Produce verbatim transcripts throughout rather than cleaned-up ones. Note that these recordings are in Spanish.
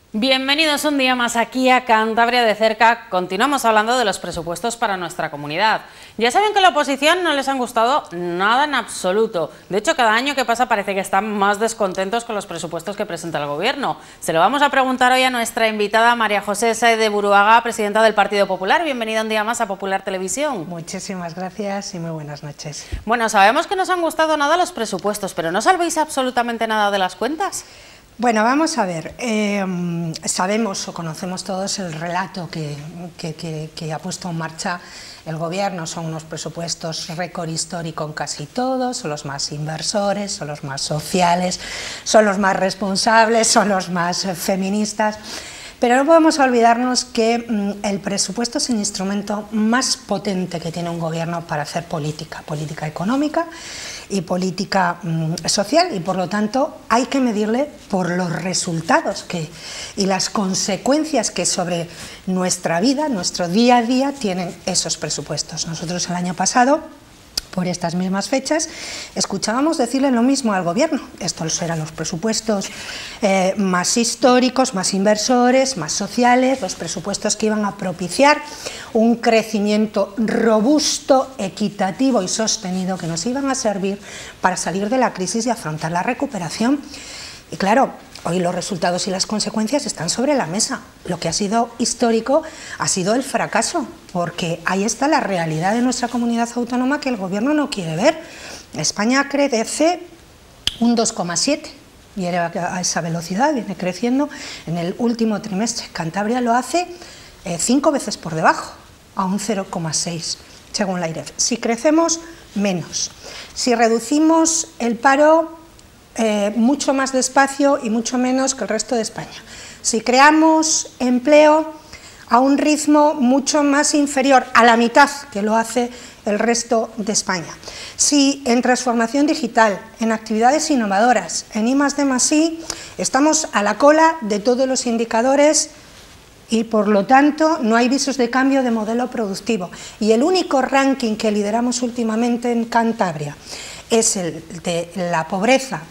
Bienvenidos un día más aquí a Cantabria de Cerca. Continuamos hablando de los presupuestos para nuestra comunidad. Ya saben que a la oposición no les han gustado nada en absoluto. De hecho, cada año que pasa parece que están más descontentos con los presupuestos que presenta el Gobierno. Se lo vamos a preguntar hoy a nuestra invitada María José Sáez de Buruaga, presidenta del Partido Popular. Bienvenida un día más a Popular Televisión. Muchísimas gracias y muy buenas noches. Bueno, sabemos que no os han gustado nada los presupuestos, pero ¿no sabéis absolutamente nada de las cuentas? Bueno, vamos a ver, eh, sabemos o conocemos todos el relato que, que, que, que ha puesto en marcha el Gobierno. Son unos presupuestos récord histórico en casi todos, son los más inversores, son los más sociales, son los más responsables, son los más feministas. Pero no podemos olvidarnos que mm, el presupuesto es el instrumento más potente que tiene un gobierno para hacer política, política económica y política mm, social, y por lo tanto hay que medirle por los resultados que, y las consecuencias que sobre nuestra vida, nuestro día a día, tienen esos presupuestos. Nosotros el año pasado, por estas mismas fechas, escuchábamos decirle lo mismo al Gobierno. Estos eran los presupuestos eh, más históricos, más inversores, más sociales, los presupuestos que iban a propiciar un crecimiento robusto, equitativo y sostenido, que nos iban a servir para salir de la crisis y afrontar la recuperación. Y claro, hoy los resultados y las consecuencias están sobre la mesa. Lo que ha sido histórico ha sido el fracaso, porque ahí está la realidad de nuestra comunidad autónoma que el Gobierno no quiere ver. España crece un dos coma siete, y a esa velocidad viene creciendo en el último trimestre. Cantabria lo hace eh, cinco veces por debajo, a un cero coma seis, según la I R E F. Si crecemos, menos. Si reducimos el paro, Eh, mucho más despacio y mucho menos que el resto de España. Si creamos empleo a un ritmo mucho más inferior a la mitad que lo hace el resto de España. Si en transformación digital, en actividades innovadoras, en I más D más I, estamos a la cola de todos los indicadores y por lo tanto no hay visos de cambio de modelo productivo. Y el único ranking que lideramos últimamente en Cantabria es el de la pobreza,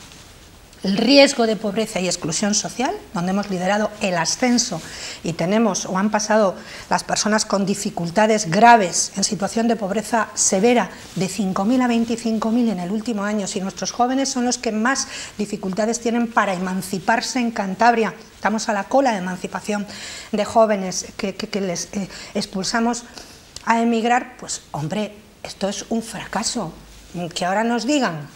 el riesgo de pobreza y exclusión social, donde hemos liderado el ascenso y tenemos o han pasado las personas con dificultades graves en situación de pobreza severa de cinco mil a veinticinco mil en el último año. Si nuestros jóvenes son los que más dificultades tienen para emanciparse en Cantabria, estamos a la cola de emancipación de jóvenes que, que, que les eh, expulsamos a emigrar, pues hombre, esto es un fracaso. Que ahora nos digan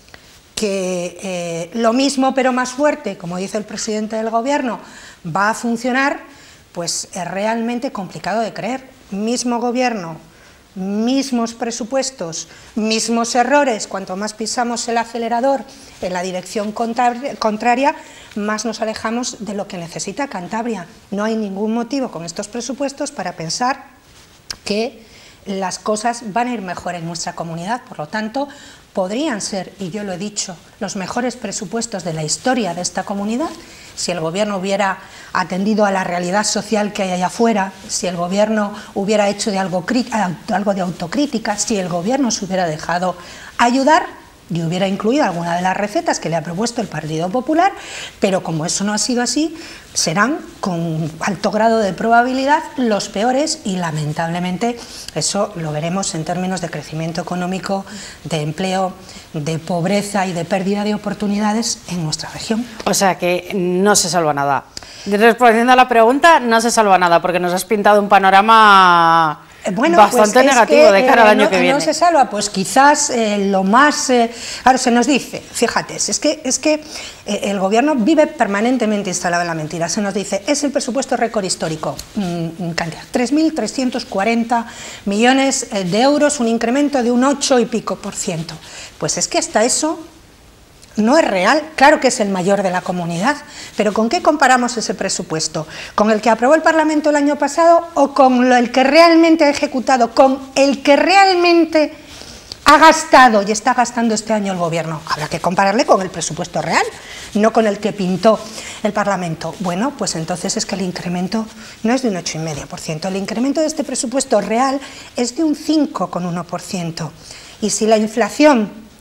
que eh, lo mismo pero más fuerte, como dice el presidente del Gobierno, va a funcionar, pues es realmente complicado de creer. Mismo Gobierno, mismos presupuestos, mismos errores. Cuanto más pisamos el acelerador en la dirección contraria, más nos alejamos de lo que necesita Cantabria. No hay ningún motivo con estos presupuestos para pensar que las cosas van a ir mejor en nuestra comunidad. Por lo tanto, podrían ser, y yo lo he dicho, los mejores presupuestos de la historia de esta comunidad si el Gobierno hubiera atendido a la realidad social que hay allá afuera, si el Gobierno hubiera hecho de algo, algo de autocrítica, si el Gobierno se hubiera dejado ayudar y hubiera incluido alguna de las recetas que le ha propuesto el Partido Popular, pero como eso no ha sido así, serán con alto grado de probabilidad los peores y lamentablemente eso lo veremos en términos de crecimiento económico, de empleo, de pobreza y de pérdida de oportunidades en nuestra región. O sea que no se salva nada. Respondiendo a la pregunta, no se salva nada porque nos has pintado un panorama Bueno, bastante pues negativo que, de cara al año no, que viene. No se salva, pues quizás eh, lo más... Eh, claro, se nos dice, fíjate, es que, es que eh, el Gobierno vive permanentemente instalado en la mentira. Se nos dice, es el presupuesto récord histórico, mm, cantidad, tres mil trescientos cuarenta millones de euros, un incremento de un ocho y pico por ciento. Pues es que hasta eso no es real. Claro que es el mayor de la comunidad, pero ¿con qué comparamos ese presupuesto? ¿Con el que aprobó el Parlamento el año pasado o con el que realmente ha ejecutado, con el que realmente ha gastado y está gastando este año el Gobierno? Habrá que compararle con el presupuesto real, no con el que pintó el Parlamento. Bueno, pues entonces es que el incremento no es de un ocho coma cinco por ciento, el incremento de este presupuesto real es de un cinco coma uno por ciento. Y si la inflación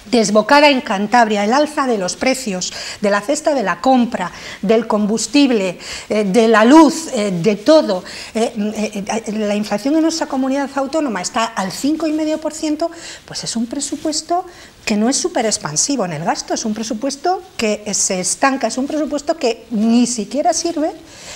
desbocada en Cantabria, el alza de los precios, de la cesta de la compra, del combustible, eh, de la luz, eh, de todo. Eh, eh, la inflación en nuestra comunidad autónoma está al cinco coma cinco por ciento, pues es un presupuesto que no es súper expansivo en el gasto, es un presupuesto que se estanca, es un presupuesto que ni siquiera sirve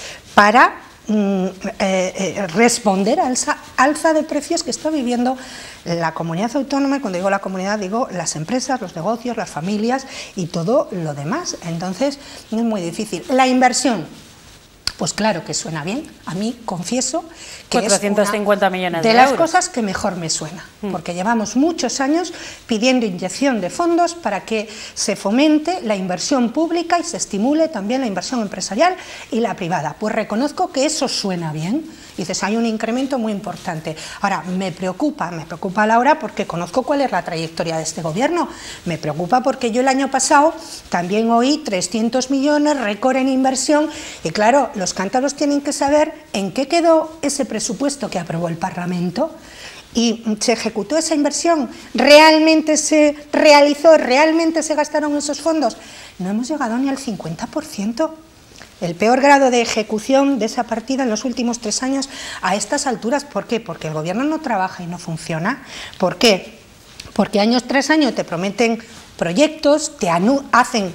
para Eh, eh, responder a esa alza de precios que está viviendo la comunidad autónoma, y cuando digo la comunidad digo las empresas, los negocios, las familias y todo lo demás. Entonces es muy difícil. La inversión, pues claro que suena bien, a mí confieso que cuatrocientos cincuenta millones de, de las euros. cosas que mejor me suena, porque llevamos muchos años pidiendo inyección de fondos para que se fomente la inversión pública y se estimule también la inversión empresarial y la privada. Pues reconozco que eso suena bien. Dices, hay un incremento muy importante. Ahora, me preocupa, me preocupa Laura, porque conozco cuál es la trayectoria de este gobierno. Me preocupa porque yo el año pasado también oí trescientos millones, récord en inversión, y claro, los cántabros tienen que saber en qué quedó ese presupuesto que aprobó el Parlamento. ¿Y se ejecutó esa inversión? ¿Realmente se realizó? ¿Realmente se gastaron esos fondos? No hemos llegado ni al cincuenta por ciento. El peor grado de ejecución de esa partida en los últimos tres años a estas alturas. ¿Por qué? Porque el gobierno no trabaja y no funciona. ¿Por qué? Porque año tras año te prometen proyectos, te anu- hacen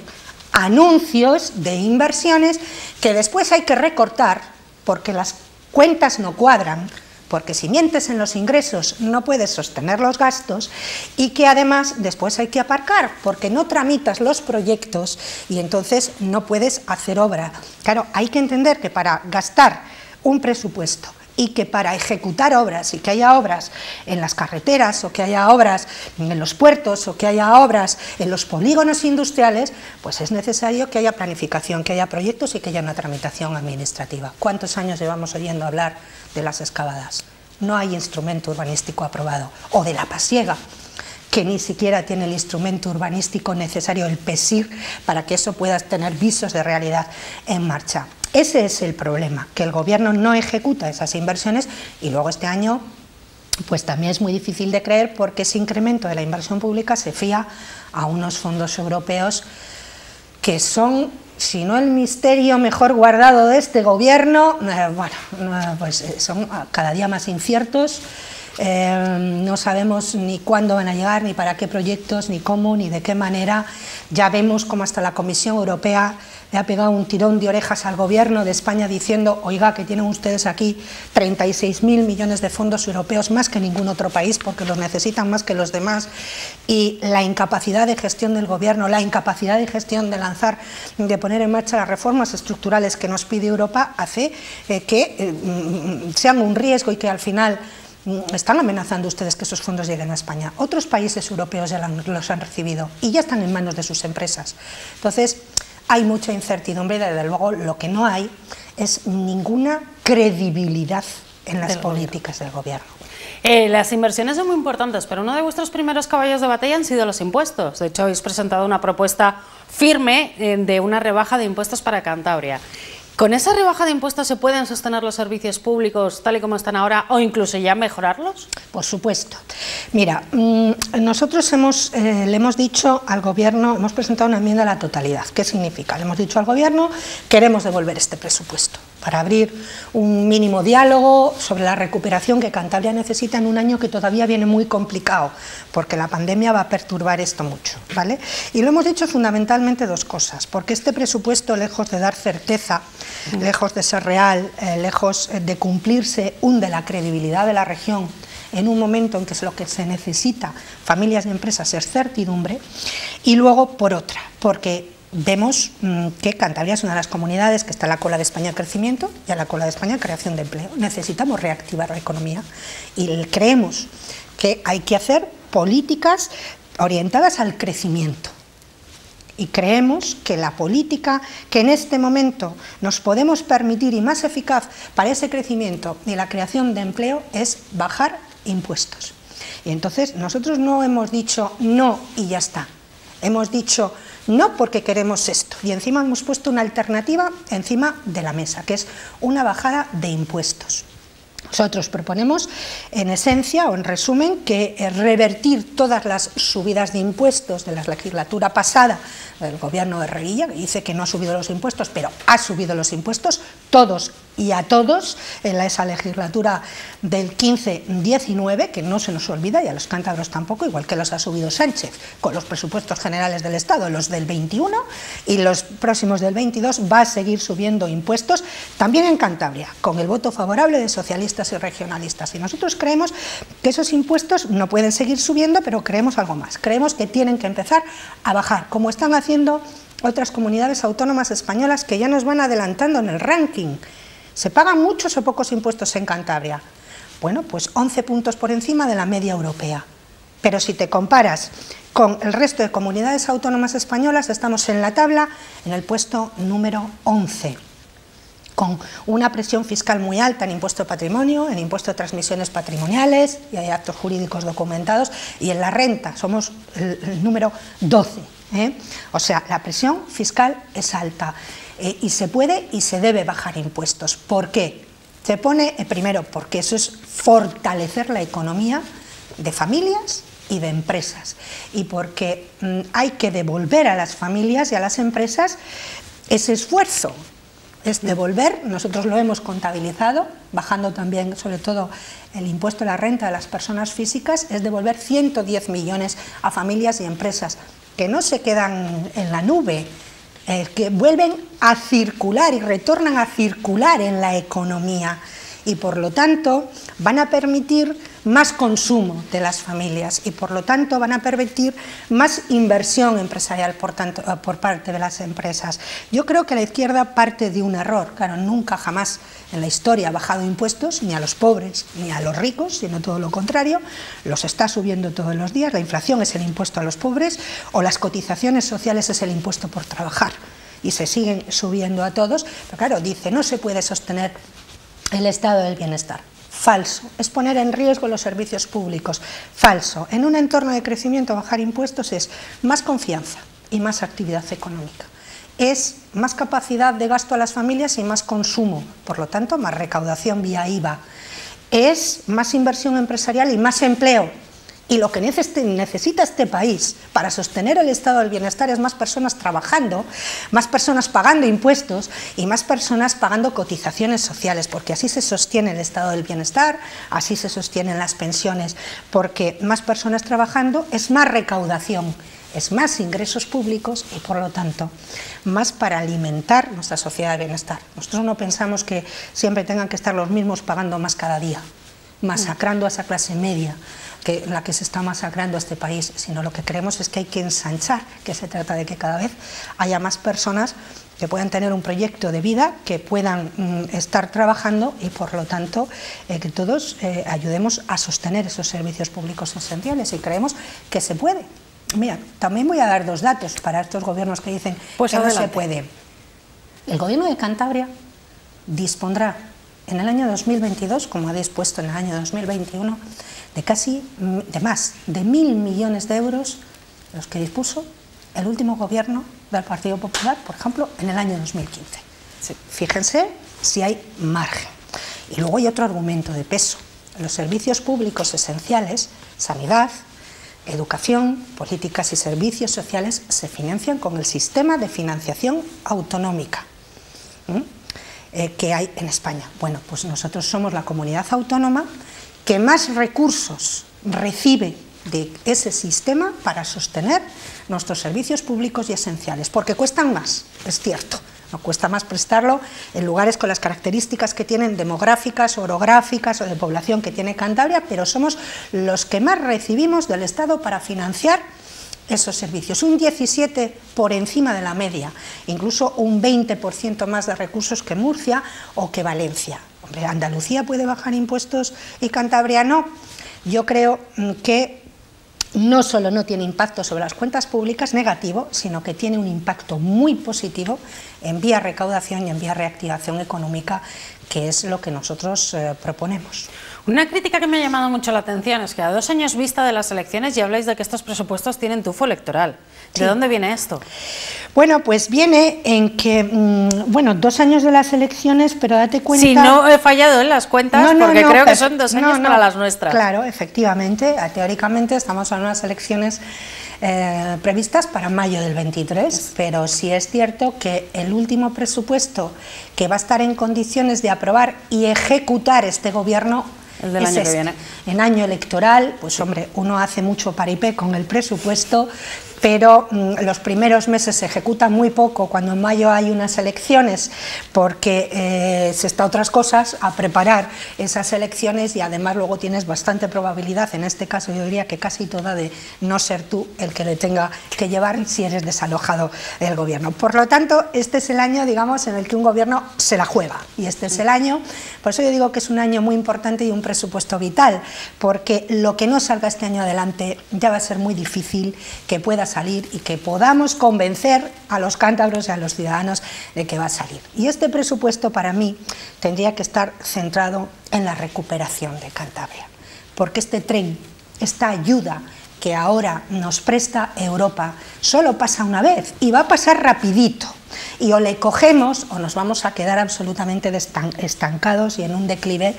anuncios de inversiones que después hay que recortar porque las cuentas no cuadran, porque si mientes en los ingresos no puedes sostener los gastos, y que además después hay que aparcar porque no tramitas los proyectos y entonces no puedes hacer obra. Claro, hay que entender que para gastar un presupuesto y que para ejecutar obras, y que haya obras en las carreteras, o que haya obras en los puertos, o que haya obras en los polígonos industriales, pues es necesario que haya planificación, que haya proyectos y que haya una tramitación administrativa. ¿Cuántos años llevamos oyendo hablar de las excavadas? No hay instrumento urbanístico aprobado. O de la Pasiega, que ni siquiera tiene el instrumento urbanístico necesario, el P E S I R, para que eso pueda tener visos de realidad en marcha. Ese es el problema, que el gobierno no ejecuta esas inversiones, y luego este año pues también es muy difícil de creer, porque ese incremento de la inversión pública se fía a unos fondos europeos que son, si no el misterio mejor guardado de este gobierno, eh, bueno, eh, pues son cada día más inciertos. Eh, no sabemos ni cuándo van a llegar, ni para qué proyectos, ni cómo, ni de qué manera. Ya vemos cómo hasta la Comisión Europea le ha pegado un tirón de orejas al gobierno de España diciendo, oiga, que tienen ustedes aquí treinta y seis mil millones de fondos europeos, más que ningún otro país, porque los necesitan más que los demás, y la incapacidad de gestión del gobierno, la incapacidad de gestión de lanzar, de poner en marcha las reformas estructurales que nos pide Europa, hace eh, que eh, sean un riesgo, y que al final están amenazando ustedes que esos fondos lleguen a España. Otros países europeos ya los han recibido y ya están en manos de sus empresas. Entonces, hay mucha incertidumbre, y desde luego lo que no hay es ninguna credibilidad en las políticas del gobierno. Eh, las inversiones son muy importantes, pero uno de vuestros primeros caballos de batalla han sido los impuestos. De hecho, habéis presentado una propuesta firme eh, de una rebaja de impuestos para Cantabria. ¿Con esa rebaja de impuestos se pueden sostener los servicios públicos tal y como están ahora, o incluso ya mejorarlos? Por supuesto. Mira, nosotros hemos, eh, le hemos dicho al Gobierno, hemos presentado una enmienda a la totalidad. ¿Qué significa? Le hemos dicho al Gobierno, queremos devolver este presupuesto para abrir un mínimo diálogo sobre la recuperación que Cantabria necesita en un año que todavía viene muy complicado, porque la pandemia va a perturbar esto mucho, ¿vale? Y lo hemos dicho fundamentalmente dos cosas, porque este presupuesto, lejos de dar certeza, lejos de ser real, eh, lejos de cumplirse, hunde la credibilidad de la región en un momento en que es lo que se necesita, familias y empresas, es certidumbre. Y luego, por otra, porque vemos mmm, que Cantabria es una de las comunidades que está a la cola de España en crecimiento y a la cola de España en creación de empleo. Necesitamos reactivar la economía y creemos que hay que hacer políticas orientadas al crecimiento. Y creemos que la política que en este momento nos podemos permitir y más eficaz para ese crecimiento y la creación de empleo es bajar impuestos. Y entonces nosotros no hemos dicho no y ya está. Hemos dicho no porque queremos esto, y encima hemos puesto una alternativa encima de la mesa, que es una bajada de impuestos. Nosotros proponemos, en esencia o en resumen, que revertir todas las subidas de impuestos de la legislatura pasada del gobierno de Reguilla, que dice que no ha subido los impuestos, pero ha subido los impuestos, todos y a todos, en esa legislatura del quince diecinueve, que no se nos olvida, y a los cántabros tampoco, igual que los ha subido Sánchez, con los presupuestos generales del Estado, los del veintiuno, y los próximos del veintidós va a seguir subiendo impuestos, también en Cantabria, con el voto favorable de socialistas y regionalistas. Y nosotros creemos que esos impuestos no pueden seguir subiendo, pero creemos algo más. Creemos que tienen que empezar a bajar, como están haciendo otras comunidades autónomas españolas que ya nos van adelantando en el ranking. ¿Se pagan muchos o pocos impuestos en Cantabria? Bueno, pues once puntos por encima de la media europea. Pero si te comparas con el resto de comunidades autónomas españolas, estamos en la tabla en el puesto número once. Con una presión fiscal muy alta en impuesto de patrimonio, en impuesto de transmisiones patrimoniales, y hay actos jurídicos documentados, y en la renta somos el, el número doce. ¿eh? O sea, la presión fiscal es alta, eh, y se puede y se debe bajar impuestos. ¿Por qué? Se pone, eh, primero, porque eso es fortalecer la economía de familias y de empresas, y porque mm, hay que devolver a las familias y a las empresas ese esfuerzo. Es devolver, nosotros lo hemos contabilizado, bajando también sobre todo el impuesto a la renta de las personas físicas, es devolver ciento diez millones a familias y empresas que no se quedan en la nube, eh, que vuelven a circular y retornan a circular en la economía, y por lo tanto van a permitir más consumo de las familias y por lo tanto van a permitir más inversión empresarial por, tanto, por parte de las empresas. Yo creo que la izquierda parte de un error. Claro, nunca jamás en la historia ha bajado impuestos ni a los pobres ni a los ricos, sino todo lo contrario, los está subiendo todos los días. La inflación es el impuesto a los pobres, o las cotizaciones sociales es el impuesto por trabajar, y se siguen subiendo a todos. Pero claro, dice, no se puede sostener el estado del bienestar. Falso. Es poner en riesgo los servicios públicos. Falso. En un entorno de crecimiento, bajar impuestos es más confianza y más actividad económica. Es más capacidad de gasto a las familias y más consumo, por lo tanto, más recaudación vía I V A. Es más inversión empresarial y más empleo. Y lo que necesita este país para sostener el estado del bienestar es más personas trabajando, más personas pagando impuestos y más personas pagando cotizaciones sociales, porque así se sostiene el estado del bienestar, así se sostienen las pensiones, porque más personas trabajando es más recaudación, es más ingresos públicos y por lo tanto más para alimentar nuestra sociedad de bienestar. Nosotros no pensamos que siempre tengan que estar los mismos pagando más cada día, masacrando a esa clase media, que la que se está masacrando a este país, sino lo que creemos es que hay que ensanchar, que se trata de que cada vez haya más personas que puedan tener un proyecto de vida, que puedan mm, estar trabajando y por lo tanto eh, que todos eh, ayudemos a sostener esos servicios públicos esenciales, y creemos que se puede. Mira, también voy a dar dos datos para estos gobiernos que dicen pues que adelante. No se puede. El gobierno de Cantabria dispondrá en el año dos mil veintidós, como ha dispuesto en el año dos mil veintiuno, de casi, de más de mil millones de euros, los que dispuso el último gobierno del Partido Popular, por ejemplo, en el año dos mil quince. Sí. Fíjense si hay margen. Y luego hay otro argumento de peso. Los servicios públicos esenciales, sanidad, educación, políticas y servicios sociales, se financian con el sistema de financiación autonómica ¿Mm? eh, que hay en España. Bueno, pues nosotros somos la comunidad autónoma que más recursos recibe de ese sistema para sostener nuestros servicios públicos y esenciales, porque cuestan más, es cierto, no cuesta más prestarlo en lugares con las características que tienen demográficas, orográficas o de población que tiene Cantabria, pero somos los que más recibimos del Estado para financiar esos servicios, un diecisiete por encima de la media, incluso un veinte por ciento más de recursos que Murcia o que Valencia. Hombre, ¿Andalucía puede bajar impuestos y Cantabria no? Yo creo que no solo no tiene impacto sobre las cuentas públicas negativo, sino que tiene un impacto muy positivo en vía recaudación y en vía reactivación económica, que es lo que nosotros eh, proponemos. Una crítica que me ha llamado mucho la atención es que a dos años vista de las elecciones ya habláis de que estos presupuestos tienen tufo electoral. ¿De sí. dónde viene esto? Bueno, pues viene en que, mmm, bueno, dos años de las elecciones, pero date cuenta... Sí, no he fallado en las cuentas, no, no, porque no, creo que son dos años no, no, para las nuestras. Claro, efectivamente, teóricamente estamos en unas elecciones eh, previstas para mayo del veintitrés, pero sí es cierto que el último presupuesto que va a estar en condiciones de aprobar y ejecutar este gobierno, el del año este. que viene. En año electoral, pues hombre, uno hace mucho paripé con el presupuesto, pero mmm, los primeros meses se ejecuta muy poco cuando en mayo hay unas elecciones, porque eh, se está a otras cosas, a preparar esas elecciones, y además luego tienes bastante probabilidad, en este caso yo diría que casi toda, de no ser tú el que le tenga que llevar si eres desalojado del gobierno. Por lo tanto, este es el año, digamos, en el que un gobierno se la juega, y este es el año, por eso yo digo que es un año muy importante y un presupuesto vital, porque lo que no salga este año adelante ya va a ser muy difícil que pueda salir y que podamos convencer a los cántabros y a los ciudadanos de que va a salir. Y este presupuesto para mí tendría que estar centrado en la recuperación de Cantabria, porque este tren, esta ayuda que ahora nos presta Europa, solo pasa una vez y va a pasar rapidito. Y o le cogemos o nos vamos a quedar absolutamente estancados y en un declive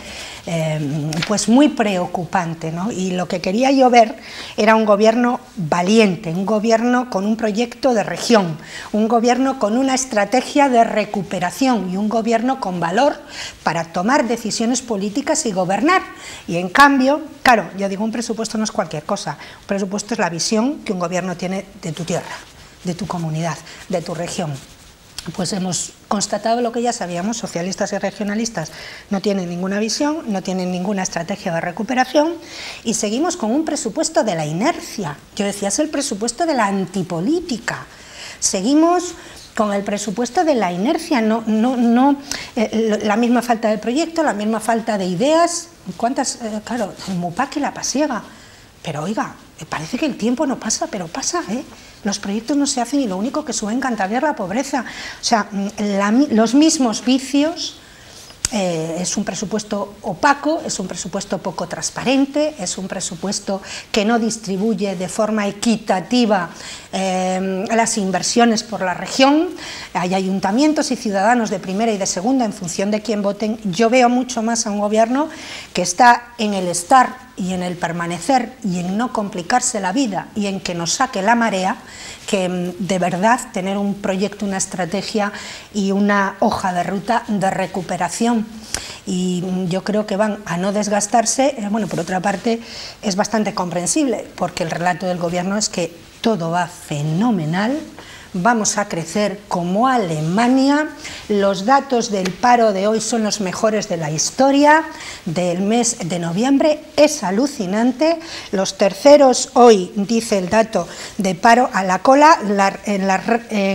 eh, pues muy preocupante, ¿no? Y lo que quería yo ver era un gobierno valiente, un gobierno con un proyecto de región, un gobierno con una estrategia de recuperación y un gobierno con valor para tomar decisiones políticas y gobernar. Y en cambio, claro, yo digo, un presupuesto no es cualquier cosa, un presupuesto es la visión que un gobierno tiene de tu tierra, de tu comunidad, de tu región. Pues hemos constatado lo que ya sabíamos: socialistas y regionalistas no tienen ninguna visión, no tienen ninguna estrategia de recuperación, y seguimos con un presupuesto de la inercia. Yo decía, es el presupuesto de la antipolítica. Seguimos con el presupuesto de la inercia, no, no, no, eh, la misma falta de proyecto, la misma falta de ideas. ¿Cuántas? Eh, claro, el Mupac y la Pasiega. Pero oiga, parece que el tiempo no pasa, pero pasa, ¿eh? Los proyectos no se hacen y lo único que sube en Cantabria es la pobreza. O sea, la, los mismos vicios. Eh, es un presupuesto opaco, es un presupuesto poco transparente, es un presupuesto que no distribuye de forma equitativa eh, las inversiones por la región. Hay ayuntamientos y ciudadanos de primera y de segunda en función de quién voten. Yo veo mucho más a un gobierno que está en el estar y en el permanecer y en no complicarse la vida y en que nos saque la marea, que de verdad tener un proyecto, una estrategia y una hoja de ruta de recuperación. Y yo creo que van a no desgastarse. Bueno, por otra parte es bastante comprensible, porque el relato del gobierno es que todo va fenomenal, vamos a crecer como Alemania, los datos del paro de hoy son los mejores de la historia del mes de noviembre, es alucinante. Los terceros hoy, dice el dato de paro a la cola, la, en, la,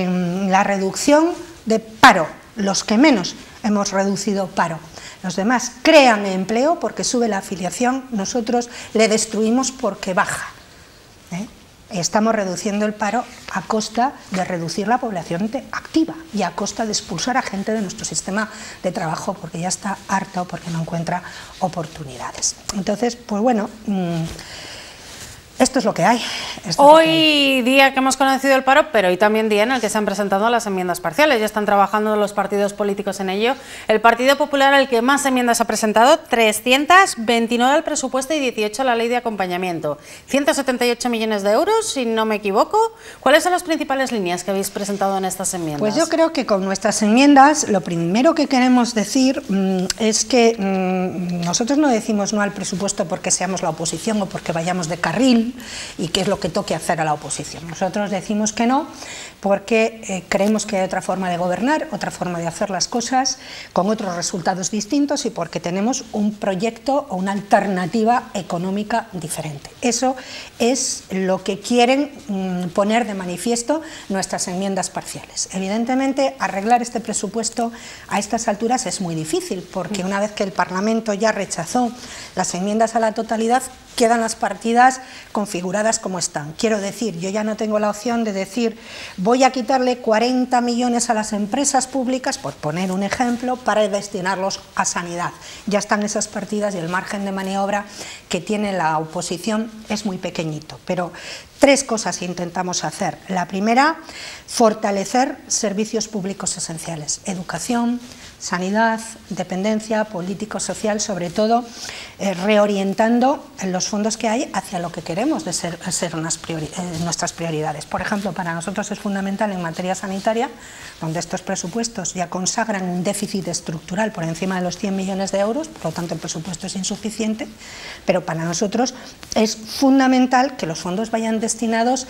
en la reducción de paro, los que menos hemos reducido paro. Los demás crean empleo porque sube la afiliación, nosotros le destruimos porque baja, ¿eh? Estamos reduciendo el paro a costa de reducir la población activa y a costa de expulsar a gente de nuestro sistema de trabajo porque ya está harta o porque no encuentra oportunidades. Entonces, pues bueno, mmm, esto es lo que hay. Esto hoy es lo que hay. Día que hemos conocido el paro, pero hoy también día en el que se han presentado las enmiendas parciales. Ya están trabajando los partidos políticos en ello. El Partido Popular, el que más enmiendas ha presentado, trescientas veintinueve al presupuesto y dieciocho a la ley de acompañamiento. ciento setenta y ocho millones de euros, si no me equivoco. ¿Cuáles son las principales líneas que habéis presentado en estas enmiendas? Pues yo creo que con nuestras enmiendas lo primero que queremos decir mmm, es que mmm, nosotros no decimos no al presupuesto porque seamos la oposición o porque vayamos de carril y qué es lo que toque hacer a la oposición. Nosotros decimos que no porque eh, creemos que hay otra forma de gobernar, otra forma de hacer las cosas con otros resultados distintos y porque tenemos un proyecto o una alternativa económica diferente. Eso es lo que quieren mmm, poner de manifiesto nuestras enmiendas parciales. Evidentemente, arreglar este presupuesto a estas alturas es muy difícil porque una vez que el Parlamento ya rechazó las enmiendas a la totalidad, quedan las partidas configuradas como están. Quiero decir, yo ya no tengo la opción de decir voy a quitarle cuarenta millones a las empresas públicas, por poner un ejemplo, para destinarlos a sanidad. Ya están esas partidas y el margen de maniobra que tiene la oposición es muy pequeñito. Pero tres cosas intentamos hacer. La primera, fortalecer servicios públicos esenciales, educación, sanidad, dependencia, político social, sobre todo eh, reorientando los fondos que hay hacia lo que queremos de ser, ser unas priori eh, nuestras prioridades. Por ejemplo, para nosotros es fundamental en materia sanitaria, donde estos presupuestos ya consagran un déficit estructural por encima de los cien millones de euros, por lo tanto el presupuesto es insuficiente, pero para nosotros es fundamental que los fondos vayan destinados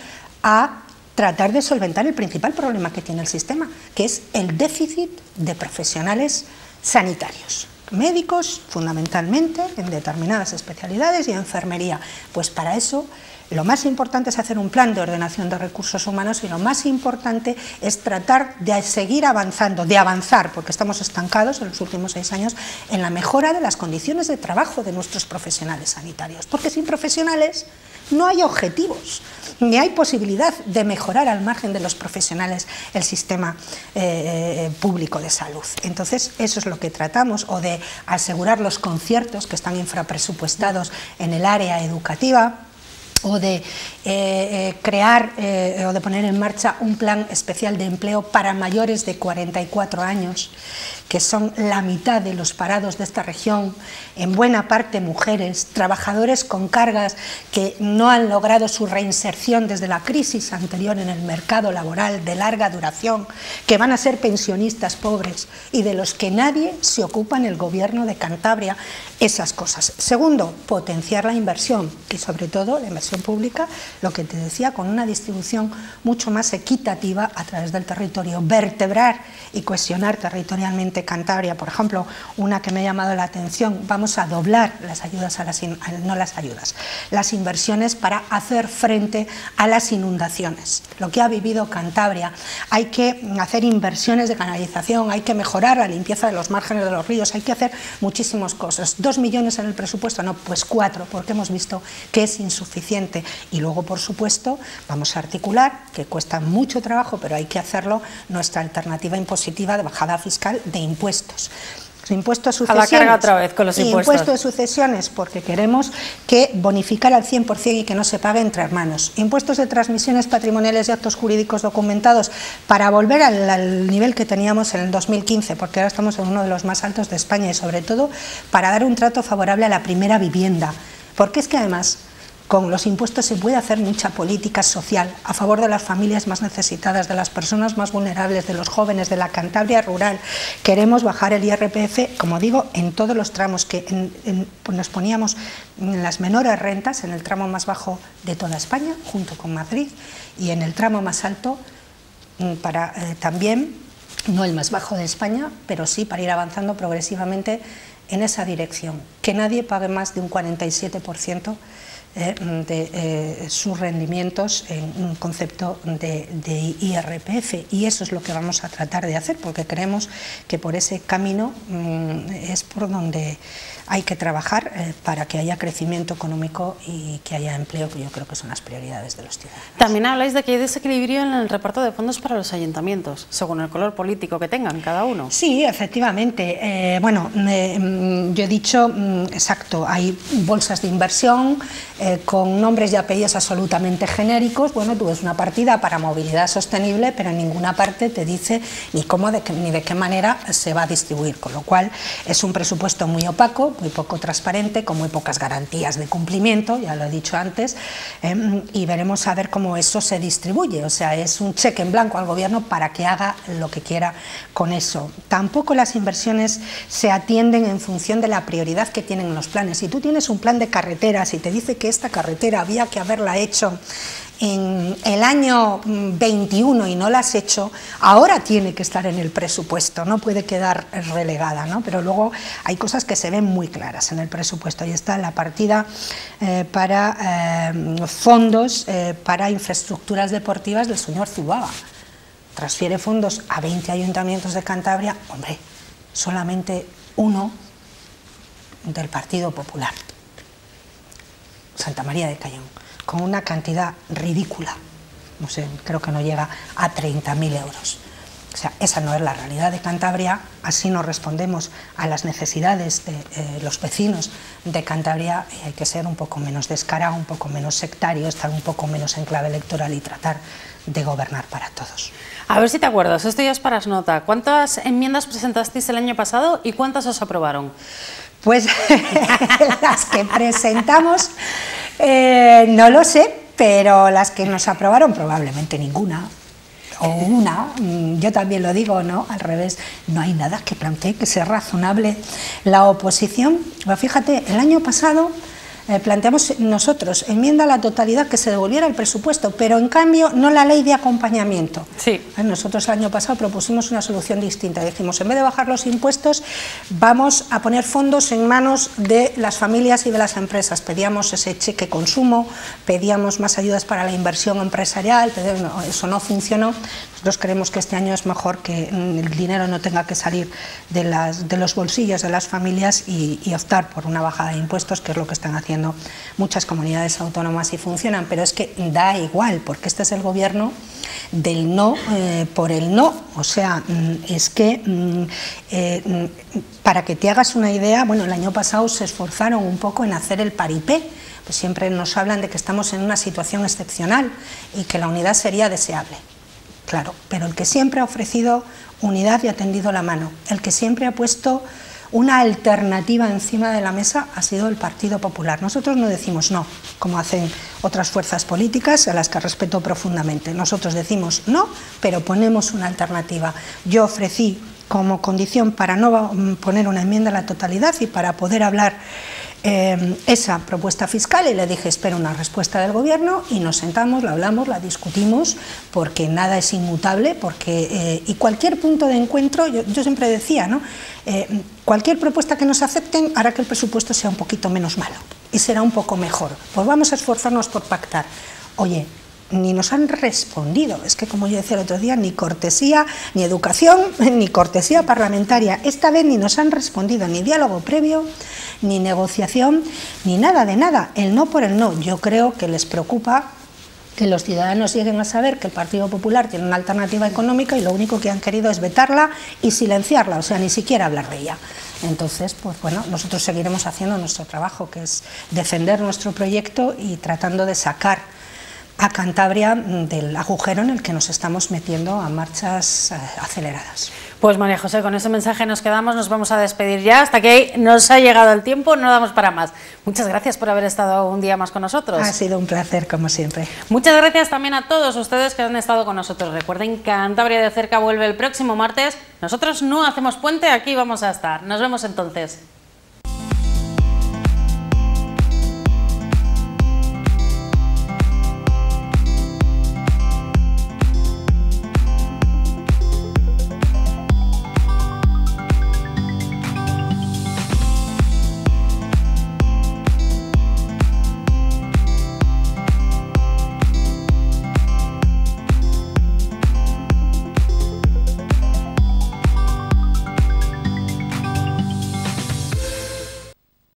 a tratar de solventar el principal problema que tiene el sistema, que es el déficit de profesionales sanitarios, médicos fundamentalmente, en determinadas especialidades y enfermería. Pues para eso lo más importante es hacer un plan de ordenación de recursos humanos y lo más importante es tratar de seguir avanzando, de avanzar, porque estamos estancados en los últimos seis años, en la mejora de las condiciones de trabajo de nuestros profesionales sanitarios, porque sin profesionales no hay objetivos, ni hay posibilidad de mejorar al margen de los profesionales el sistema eh, público de salud. Entonces, eso es lo que tratamos, o de asegurar los conciertos que están infrapresupuestados en el área educativa, o de eh, eh, crear eh, o de poner en marcha un plan especial de empleo para mayores de cuarenta y cuatro años, que son la mitad de los parados de esta región, en buena parte mujeres, trabajadores con cargas que no han logrado su reinserción desde la crisis anterior en el mercado laboral de larga duración, que van a ser pensionistas pobres y de los que nadie se ocupa en el gobierno de Cantabria, esas cosas. Segundo, potenciar la inversión y sobre todo la inversión pública, lo que te decía, con una distribución mucho más equitativa a través del territorio, vertebrar y cohesionar territorialmente Cantabria. Por ejemplo, una que me ha llamado la atención, vamos a doblar las ayudas a las, in, no las ayudas, las inversiones para hacer frente a las inundaciones. Lo que ha vivido Cantabria, hay que hacer inversiones de canalización, hay que mejorar la limpieza de los márgenes de los ríos, hay que hacer muchísimas cosas. Dos millones en el presupuesto, no, pues cuatro, porque hemos visto que es insuficiente. Y luego, por supuesto, vamos a articular, que cuesta mucho trabajo, pero hay que hacerlo, nuestra alternativa impositiva de bajada fiscal de impuestos. Impuestos de sucesiones, a la carga otra vez con los impuestos. Impuesto de sucesiones, porque queremos que bonificar al cien por cien y que no se pague entre hermanos. Impuestos de transmisiones patrimoniales y actos jurídicos documentados para volver al, al nivel que teníamos en el dos mil quince, porque ahora estamos en uno de los más altos de España, y sobre todo para dar un trato favorable a la primera vivienda, porque es que además con los impuestos se puede hacer mucha política social a favor de las familias más necesitadas, de las personas más vulnerables, de los jóvenes, de la Cantabria rural. Queremos bajar el I R P F, como digo, en todos los tramos, que en, en, pues nos poníamos en las menores rentas, en el tramo más bajo de toda España, junto con Madrid, y en el tramo más alto para eh, también, no el más bajo de España, pero sí para ir avanzando progresivamente en esa dirección. Que nadie pague más de un cuarenta y siete por ciento Eh, de eh, sus rendimientos en un concepto de, de I R P F, y eso es lo que vamos a tratar de hacer, porque creemos que por ese camino mmm, es por donde hay que trabajar eh, para que haya crecimiento económico y que haya empleo, que yo creo que son las prioridades de los ciudadanos. También habláis de que hay desequilibrio en el reparto de fondos para los ayuntamientos, según el color político que tengan cada uno. Sí, efectivamente. Eh, bueno, eh, yo he dicho, mm, exacto, hay bolsas de inversión eh, con nombres y apellidos absolutamente genéricos. Bueno, tú ves una partida para movilidad sostenible, pero en ninguna parte te dice ni cómo de qué, ni de qué manera se va a distribuir, con lo cual es un presupuesto muy opaco, muy poco transparente, con muy pocas garantías de cumplimiento, ya lo he dicho antes, eh, y veremos a ver cómo eso se distribuye. O sea, es un cheque en blanco al gobierno para que haga lo que quiera con eso. Tampoco las inversiones se atienden en función de la prioridad que tienen los planes. Si tú tienes un plan de carreteras y te dice que esta carretera había que haberla hecho en el año veintiuno y no la has hecho, ahora tiene que estar en el presupuesto, no puede quedar relegada, ¿no? Pero luego hay cosas que se ven muy claras en el presupuesto. Ahí está la partida eh, para eh, fondos eh, para infraestructuras deportivas del señor Zubaga. Transfiere fondos a veinte ayuntamientos de Cantabria, hombre, solamente uno del Partido Popular. Santa María de Cayón, con una cantidad ridícula, no sé, creo que no llega a treinta mil euros. O sea, esa no es la realidad de Cantabria, así no respondemos a las necesidades de eh, los vecinos de Cantabria, y hay que ser un poco menos descarado, un poco menos sectario, estar un poco menos en clave electoral y tratar de gobernar para todos. A ver si te acuerdas, esto ya es para nota. ¿Cuántas enmiendas presentasteis el año pasado y cuántas os aprobaron? Pues las que presentamos, eh, no lo sé, pero las que nos aprobaron probablemente ninguna. O una, yo también lo digo, ¿no? Al revés, no hay nada que plantee que sea razonable la oposición. Pero fíjate, el año pasado eh, planteamos nosotros enmienda a la totalidad que se devolviera el presupuesto, pero en cambio no la ley de acompañamiento. Sí. Nosotros el año pasado propusimos una solución distinta. Dijimos, en vez de bajar los impuestos, vamos a poner fondos en manos de las familias y de las empresas. Pedíamos ese cheque consumo, pedíamos más ayudas para la inversión empresarial, pero eso no funcionó. Nosotros creemos que este año es mejor que el dinero no tenga que salir de, las, de los bolsillos de las familias y, y optar por una bajada de impuestos, que es lo que están haciendo muchas comunidades autónomas y funcionan, pero es que da igual, porque este es el gobierno del no eh, por el no, o sea, es que eh, para que te hagas una idea, bueno, el año pasado se esforzaron un poco en hacer el paripé, pues siempre nos hablan de que estamos en una situación excepcional y que la unidad sería deseable. Claro, pero el que siempre ha ofrecido unidad y ha tendido la mano, el que siempre ha puesto una alternativa encima de la mesa ha sido el Partido Popular. Nosotros no decimos no, como hacen otras fuerzas políticas a las que respeto profundamente. Nosotros decimos no, pero ponemos una alternativa. Yo ofrecí como condición para no poner una enmienda a la totalidad y para poder hablar Eh, esa propuesta fiscal y le dije espero una respuesta del gobierno y nos sentamos, la hablamos, la discutimos porque nada es inmutable porque, eh, y cualquier punto de encuentro, yo, yo siempre decía, ¿no? eh, cualquier propuesta que nos acepten hará que el presupuesto sea un poquito menos malo y será un poco mejor, pues vamos a esforzarnos por pactar. Oye, ni nos han respondido, es que como yo decía el otro día, ni cortesía, ni educación, ni cortesía parlamentaria, esta vez ni nos han respondido, ni diálogo previo, ni negociación, ni nada de nada, el no por el no. Yo creo que les preocupa que los ciudadanos lleguen a saber que el Partido Popular tiene una alternativa económica y lo único que han querido es vetarla y silenciarla, o sea, ni siquiera hablar de ella. Entonces, pues bueno, nosotros seguiremos haciendo nuestro trabajo, que es defender nuestro proyecto y tratando de sacar a Cantabria del agujero en el que nos estamos metiendo a marchas aceleradas. Pues María José, con ese mensaje nos quedamos, nos vamos a despedir ya, hasta que nos ha llegado el tiempo, no damos para más. Muchas gracias por haber estado un día más con nosotros. Ha sido un placer, como siempre. Muchas gracias también a todos ustedes que han estado con nosotros. Recuerden, Cantabria de Cerca vuelve el próximo martes. Nosotros no hacemos puente, aquí vamos a estar. Nos vemos entonces.